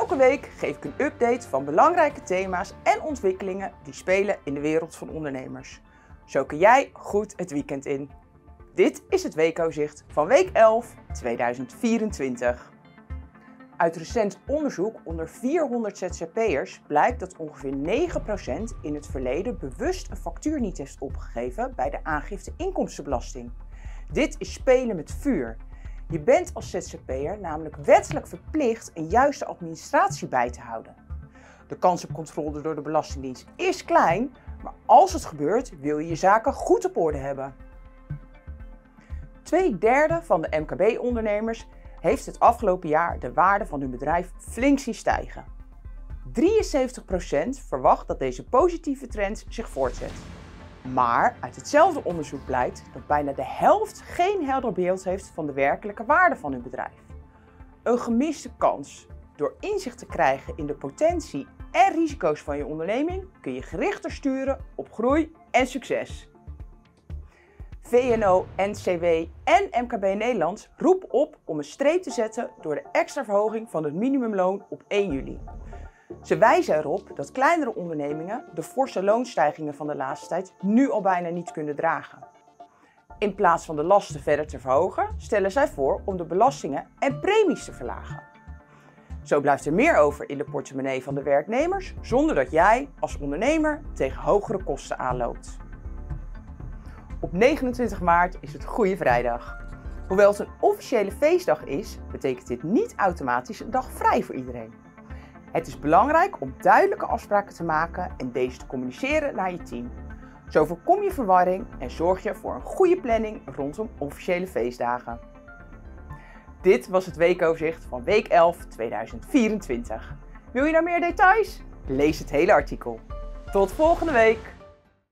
Elke week geef ik een update van belangrijke thema's en ontwikkelingen die spelen in de wereld van ondernemers. Zo kun jij goed het weekend in. Dit is het weekoverzicht van week 11, 2024. Uit recent onderzoek onder 400 ZZP'ers blijkt dat ongeveer 9% in het verleden bewust een factuur niet heeft opgegeven bij de aangifte inkomstenbelasting. Dit is spelen met vuur. Je bent als ZZP'er namelijk wettelijk verplicht een juiste administratie bij te houden. De kans op controle door de Belastingdienst is klein, maar als het gebeurt wil je je zaken goed op orde hebben. 2/3 van de MKB-ondernemers heeft het afgelopen jaar de waarde van hun bedrijf flink zien stijgen. 73% verwacht dat deze positieve trend zich voortzet. Maar uit hetzelfde onderzoek blijkt dat bijna de helft geen helder beeld heeft van de werkelijke waarde van hun bedrijf. Een gemiste kans. Door inzicht te krijgen in de potentie en risico's van je onderneming kun je gerichter sturen op groei en succes. VNO, NCW en MKB Nederland roepen op om een streep te zetten door de extra verhoging van het minimumloon op 1 juli. Ze wijzen erop dat kleinere ondernemingen de forse loonstijgingen van de laatste tijd nu al bijna niet kunnen dragen. In plaats van de lasten verder te verhogen, stellen zij voor om de belastingen en premies te verlagen. Zo blijft er meer over in de portemonnee van de werknemers, zonder dat jij als ondernemer tegen hogere kosten aanloopt. Op 29 maart is het Goede Vrijdag. Hoewel het een officiële feestdag is, betekent dit niet automatisch een dag vrij voor iedereen. Het is belangrijk om duidelijke afspraken te maken en deze te communiceren naar je team. Zo voorkom je verwarring en zorg je voor een goede planning rondom officiële feestdagen. Dit was het weekoverzicht van week 11 2024. Wil je nou meer details? Lees het hele artikel. Tot volgende week!